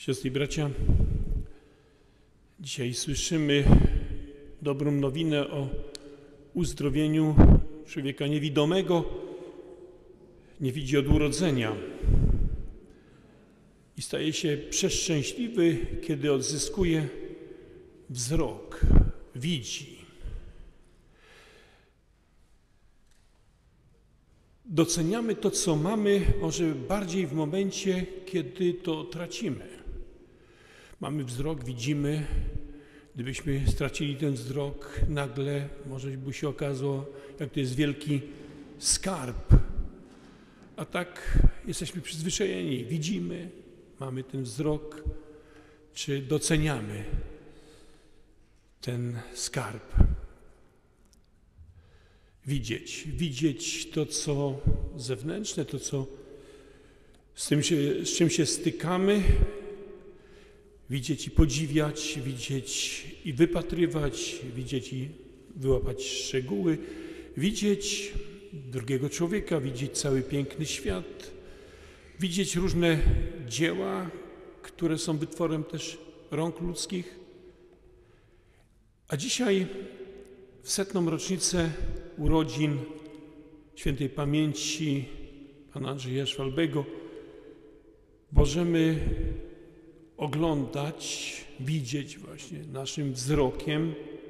Siostry i bracia, dzisiaj słyszymy dobrą nowinę o uzdrowieniu człowieka niewidomego. Nie widzi od urodzenia i staje się przeszczęśliwy, kiedy odzyskuje wzrok, widzi. Doceniamy to, co mamy, może bardziej w momencie, kiedy to tracimy. Mamy wzrok, widzimy. Gdybyśmy stracili ten wzrok, nagle może by się okazało, jak to jest wielki skarb. A tak jesteśmy przyzwyczajeni, widzimy, mamy ten wzrok, czy doceniamy ten skarb. Widzieć to, co zewnętrzne, to, co z czym się stykamy, widzieć i podziwiać, widzieć i wypatrywać, widzieć i wyłapać szczegóły, widzieć drugiego człowieka, widzieć cały piękny świat, widzieć różne dzieła, które są wytworem też rąk ludzkich. A dzisiaj w 100. rocznicę urodzin świętej pamięci pana Andrzeja Szwalbego możemy oglądać, widzieć właśnie naszym wzrokiem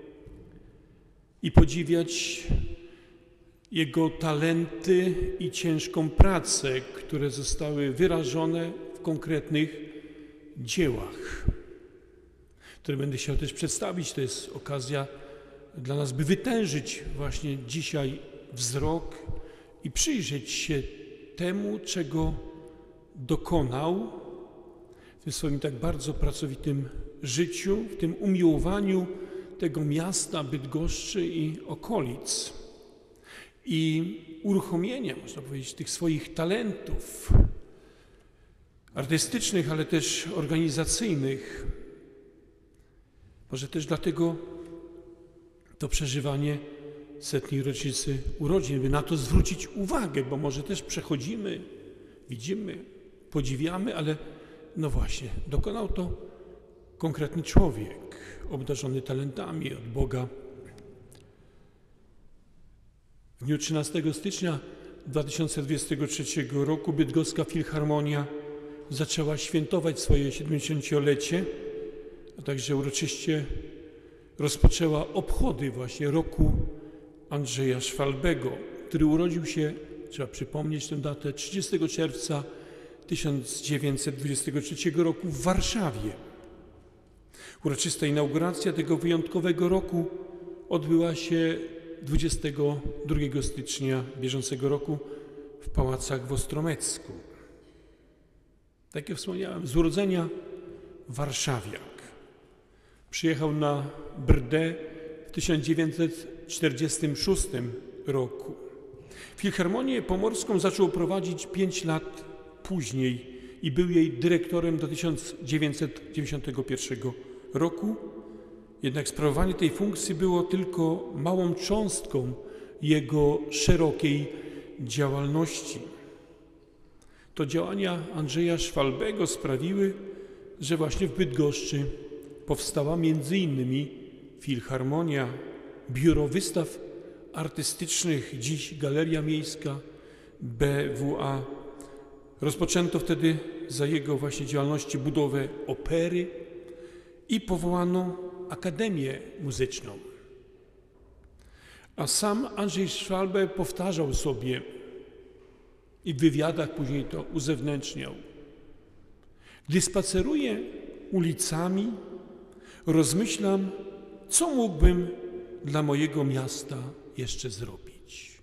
i podziwiać jego talenty i ciężką pracę, które zostały wyrażone w konkretnych dziełach, które będę chciał też przedstawić. To jest okazja dla nas, by wytężyć właśnie dzisiaj wzrok i przyjrzeć się temu, czego dokonał w tym swoim tak bardzo pracowitym życiu, w tym umiłowaniu tego miasta Bydgoszczy i okolic i uruchomienia, można powiedzieć, tych swoich talentów artystycznych, ale też organizacyjnych. Może też dlatego to przeżywanie 100. rocznicy urodzin, by na to zwrócić uwagę, bo może też przechodzimy, widzimy, podziwiamy, ale no właśnie, dokonał to konkretny człowiek, obdarzony talentami od Boga. W dniu 13 stycznia 2023 roku Bydgoska Filharmonia zaczęła świętować swoje 70-lecie, a także uroczyście rozpoczęła obchody właśnie roku Andrzeja Szwalbego, który urodził się, trzeba przypomnieć tę datę, 30 czerwca 1923 roku w Warszawie. Uroczysta inauguracja tego wyjątkowego roku odbyła się 22 stycznia bieżącego roku w Pałacach w Ostromecku. Tak jak wspomniałem, z urodzenia warszawiak. Przyjechał na Brdę w 1946 roku. Filharmonię Pomorską zaczął prowadzić 5 lat później i był jej dyrektorem do 1991 roku. Jednak sprawowanie tej funkcji było tylko małą cząstką jego szerokiej działalności. To działania Andrzeja Szwalbego sprawiły, że właśnie w Bydgoszczy powstała między innymi Filharmonia, Biuro Wystaw Artystycznych, dziś Galeria Miejska BWA. Rozpoczęto wtedy za jego właśnie działalności budowę opery i powołano Akademię Muzyczną. A sam Andrzej Szwalbe powtarzał sobie i w wywiadach później to uzewnętrzniał: gdy spaceruję ulicami, rozmyślam, co mógłbym dla mojego miasta jeszcze zrobić.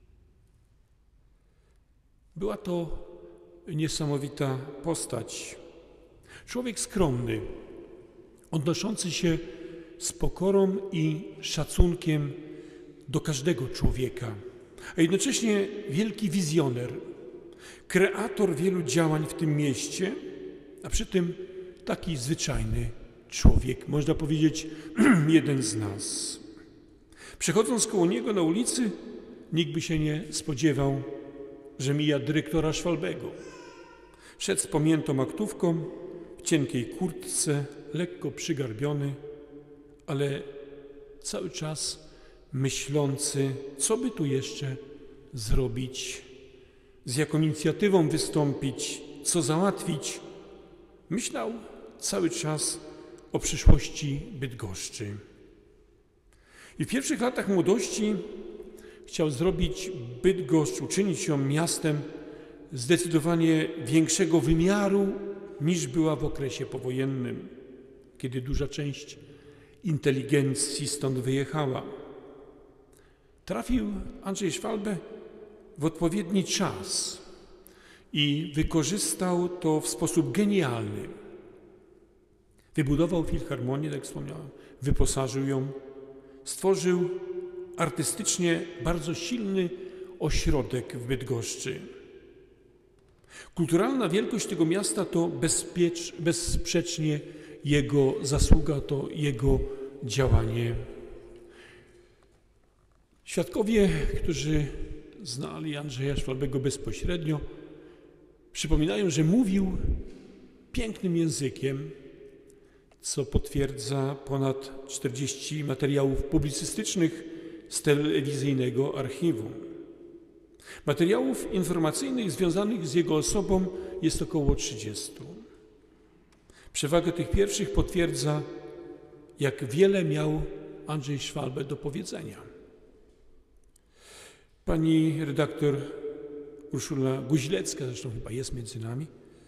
Była to niesamowita postać. Człowiek skromny, odnoszący się z pokorą i szacunkiem do każdego człowieka, a jednocześnie wielki wizjoner, kreator wielu działań w tym mieście, a przy tym taki zwyczajny człowiek, można powiedzieć, jeden z nas. Przechodząc koło niego na ulicy, nikt by się nie spodziewał, że mija dyrektora Szwalbego. Szedł z pamiętną aktówką, w cienkiej kurtce, lekko przygarbiony, ale cały czas myślący, co by tu jeszcze zrobić, z jaką inicjatywą wystąpić, co załatwić. Myślał cały czas o przyszłości Bydgoszczy. I w pierwszych latach młodości chciał zrobić Bydgoszcz, uczynić ją miastem zdecydowanie większego wymiaru niż była w okresie powojennym, kiedy duża część inteligencji stąd wyjechała. Trafił Andrzej Szwalbe w odpowiedni czas i wykorzystał to w sposób genialny. Wybudował filharmonię, tak jak wspomniałem, wyposażył ją, stworzył artystycznie bardzo silny ośrodek w Bydgoszczy. Kulturalna wielkość tego miasta to bezsprzecznie jego zasługa, to jego działanie. Świadkowie, którzy znali Andrzeja Szwalbego bezpośrednio, przypominają, że mówił pięknym językiem, co potwierdza ponad 40 materiałów publicystycznych z telewizyjnego archiwum. Materiałów informacyjnych związanych z jego osobą jest około 30. Przewagę tych pierwszych potwierdza, jak wiele miał Andrzej Szwalbe do powiedzenia. Pani redaktor Urszula Guźlecka, zresztą chyba jest między nami,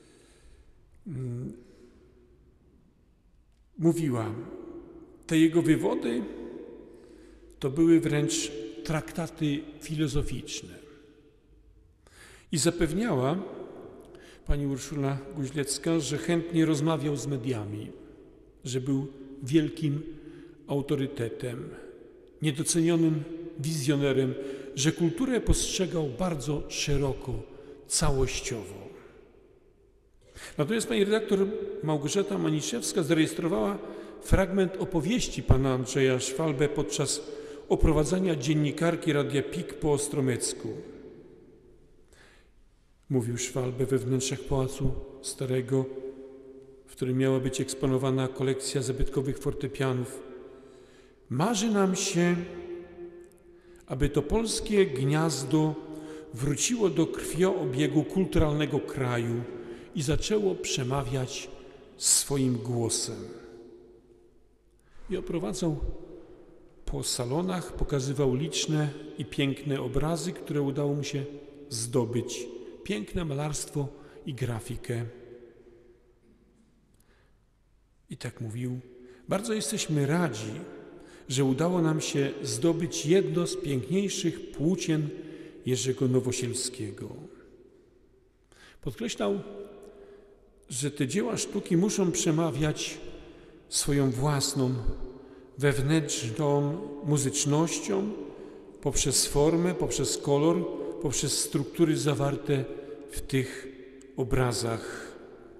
mówiła, te jego wywody to były wręcz traktaty filozoficzne. I zapewniała pani Urszula Guźlecka, że chętnie rozmawiał z mediami, że był wielkim autorytetem, niedocenionym wizjonerem, że kulturę postrzegał bardzo szeroko, całościowo. Natomiast pani redaktor Małgorzata Maniszewska zarejestrowała fragment opowieści pana Andrzeja Szwalbe podczas oprowadzania dziennikarki Radia PIK po Ostromecku. Mówił Szwalbe we wnętrzach Pałacu Starego, w którym miała być eksponowana kolekcja zabytkowych fortepianów. Marzy nam się, aby to polskie gniazdo wróciło do krwiobiegu kulturalnego kraju i zaczęło przemawiać swoim głosem. I oprowadzał po salonach, pokazywał liczne i piękne obrazy, które udało mu się zdobyć. Piękne malarstwo i grafikę. I tak mówił, bardzo jesteśmy radzi, że udało nam się zdobyć jedno z piękniejszych płócien Jerzego Nowosielskiego. Podkreślał, że te dzieła sztuki muszą przemawiać swoją własną, wewnętrzną muzycznością poprzez formę, poprzez kolor, poprzez struktury zawarte w tych obrazach.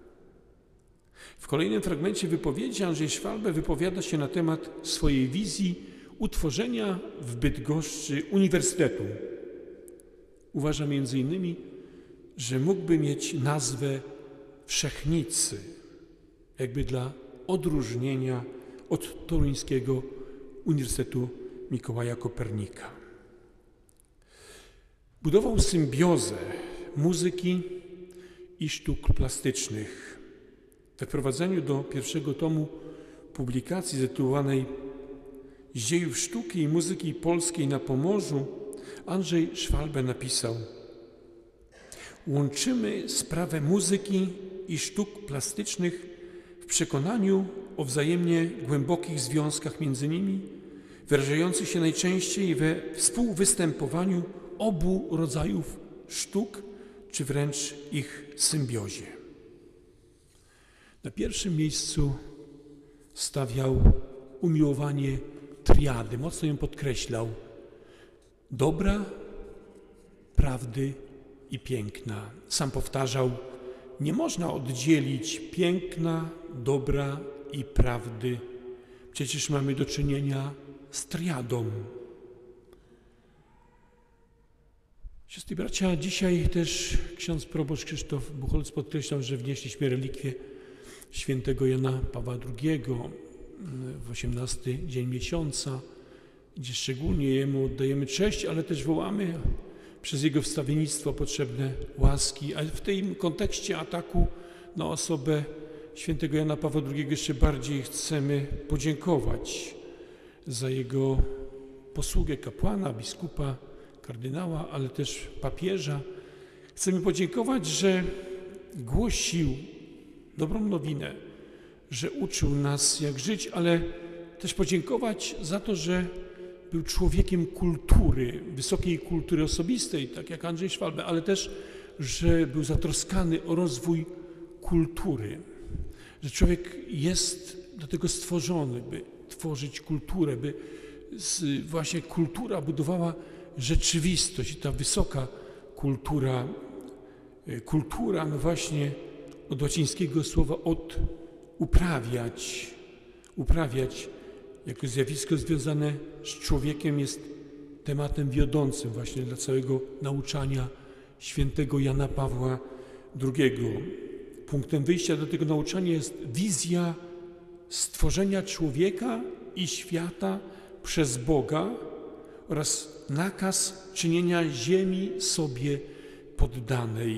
W kolejnym fragmencie wypowiedzi Andrzej Szwalbe wypowiada się na temat swojej wizji utworzenia w Bydgoszczy uniwersytetu. Uważa między innymi, że mógłby mieć nazwę Wszechnicy, jakby dla odróżnienia od toruńskiego Uniwersytetu Mikołaja Kopernika. Budował symbiozę muzyki i sztuk plastycznych. We wprowadzeniu do pierwszego tomu publikacji zatytułowanej Z dziejów sztuki i muzyki polskiej na Pomorzu Andrzej Szwalbe napisał: łączymy sprawę muzyki i sztuk plastycznych w przekonaniu o wzajemnie głębokich związkach między nimi, wyrażających się najczęściej we współwystępowaniu obu rodzajów sztuk, czy wręcz ich symbiozie. Na pierwszym miejscu stawiał umiłowanie triady, mocno ją podkreślał. Dobra, prawdy i piękna. Sam powtarzał, nie można oddzielić piękna, dobra i prawdy. Przecież mamy do czynienia z triadą. Siostry i bracia, dzisiaj też ksiądz proboszcz Krzysztof Buchholz podkreślał, że wnieśliśmy relikwie świętego Jana Pawła II w 18 dzień miesiąca, gdzie szczególnie Jemu oddajemy cześć, ale też wołamy przez Jego wstawiennictwo potrzebne łaski. A w tym kontekście ataku na osobę świętego Jana Pawła II jeszcze bardziej chcemy podziękować za jego posługę kapłana, biskupa, kardynała, ale też papieża. Chcemy podziękować, że głosił dobrą nowinę, że uczył nas, jak żyć, ale też podziękować za to, że był człowiekiem kultury, wysokiej kultury osobistej, tak jak Andrzej Szwalbe, ale też, że był zatroskany o rozwój kultury, że człowiek jest do tego stworzony, by tworzyć kulturę, by właśnie kultura budowała rzeczywistość i ta wysoka kultura, no właśnie od łacińskiego słowa uprawiać jako zjawisko związane z człowiekiem jest tematem wiodącym właśnie dla całego nauczania świętego Jana Pawła II. Punktem wyjścia do tego nauczania jest wizja stworzenia człowieka i świata przez Boga oraz nakaz czynienia ziemi sobie poddanej.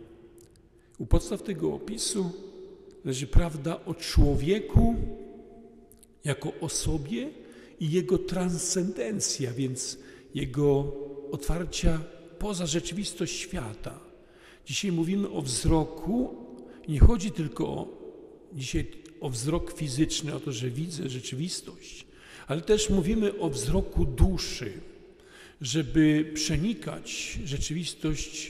U podstaw tego opisu leży prawda o człowieku jako osobie i jego transcendencja, więc jego otwarcia poza rzeczywistość świata. Dzisiaj mówimy o wzroku. Nie chodzi tylko dzisiaj o wzrok fizyczny, o to, że widzę rzeczywistość, ale też mówimy o wzroku duszy, żeby przenikać rzeczywistość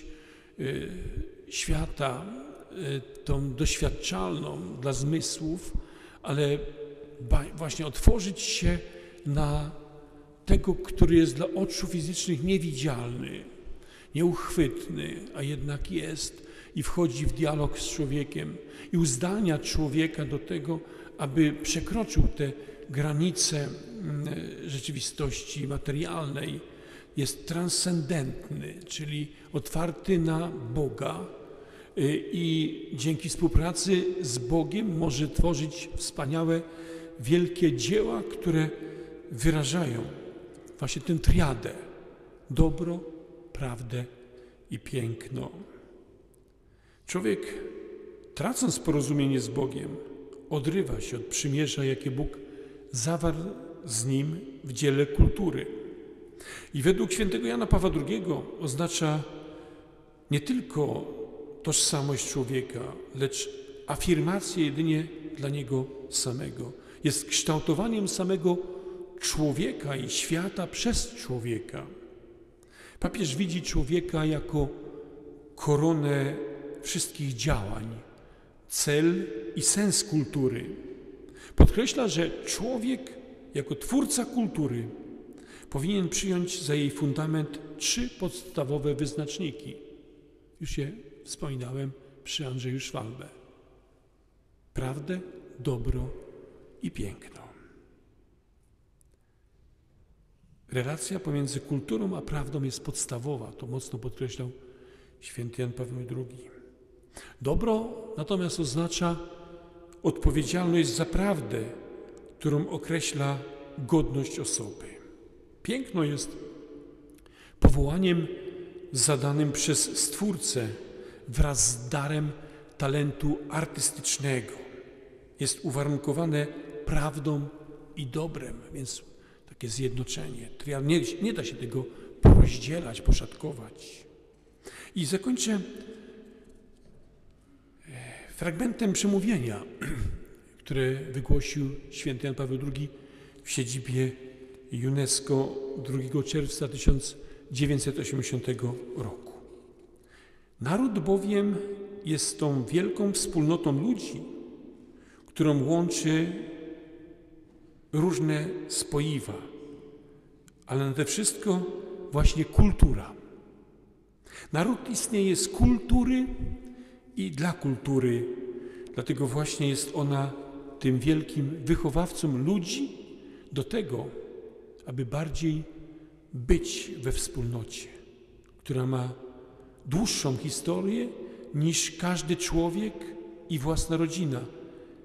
świata, tą doświadczalną dla zmysłów, ale właśnie otworzyć się na tego, który jest dla oczu fizycznych niewidzialny, nieuchwytny, a jednak jest i wchodzi w dialog z człowiekiem i uzdalnia człowieka do tego, aby przekroczył te granice rzeczywistości materialnej. Jest transcendentny, czyli otwarty na Boga i dzięki współpracy z Bogiem może tworzyć wspaniałe, wielkie dzieła, które wyrażają właśnie tę triadę: dobro, prawdę i piękno. Człowiek, tracąc porozumienie z Bogiem, odrywa się od przymierza, jakie Bóg zawarł z nim w dziele kultury. I według świętego Jana Pawła II oznacza nie tylko tożsamość człowieka, lecz afirmację jedynie dla niego samego. Jest kształtowaniem samego człowieka i świata przez człowieka. Papież widzi człowieka jako koronę wszystkich działań, cel i sens kultury. Podkreśla, że człowiek jako twórca kultury powinien przyjąć za jej fundament 3 podstawowe wyznaczniki. Już je wspominałem przy Andrzeju Szwalbe. Prawdę, dobro i piękno. Relacja pomiędzy kulturą a prawdą jest podstawowa, to mocno podkreślał święty Jan Paweł II. Dobro natomiast oznacza odpowiedzialność za prawdę, którą określa godność osoby. Piękno jest powołaniem zadanym przez Stwórcę wraz z darem talentu artystycznego. Jest uwarunkowane prawdą i dobrem, więc takie zjednoczenie. Nie da się tego porozdzielać, poszatkować. I zakończę fragmentem przemówienia, które wygłosił święty Jan Paweł II w siedzibie UNESCO 2 czerwca 1980 roku. Naród bowiem jest tą wielką wspólnotą ludzi, którą łączy różne spoiwa, ale nade wszystko właśnie kultura. Naród istnieje z kultury i dla kultury, dlatego właśnie jest ona tym wielkim wychowawcą ludzi do tego, aby bardziej być we wspólnocie, która ma dłuższą historię niż każdy człowiek i własna rodzina,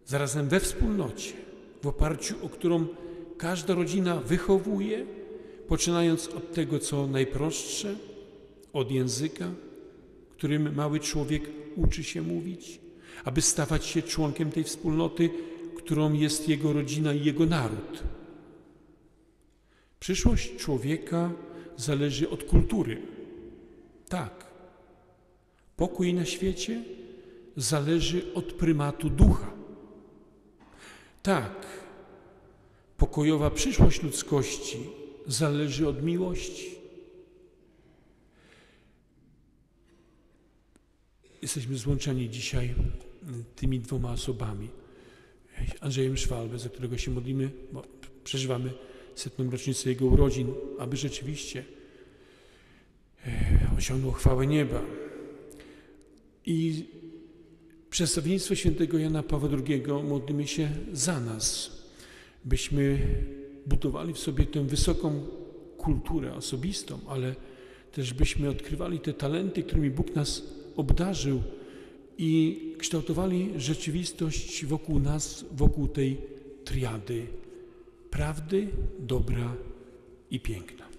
zarazem we wspólnocie, w oparciu o którą każda rodzina wychowuje, poczynając od tego, co najprostsze, od języka, którym mały człowiek uczy się mówić, aby stawać się członkiem tej wspólnoty, którą jest jego rodzina i jego naród. Przyszłość człowieka zależy od kultury. Tak. Pokój na świecie zależy od prymatu ducha. Tak. Pokojowa przyszłość ludzkości zależy od miłości. Jesteśmy złączeni dzisiaj tymi dwoma osobami. Andrzejem Szwalbę, za którego się modlimy, bo przeżywamy 100. rocznicę jego urodzin, aby rzeczywiście osiągnął chwałę nieba. I przedstawienictwo świętego Jana Pawła II modlimy się za nas, byśmy budowali w sobie tę wysoką kulturę osobistą, ale też byśmy odkrywali te talenty, którymi Bóg nas obdarzył i kształtowali rzeczywistość wokół nas, wokół tej triady prawdy, dobra i piękna.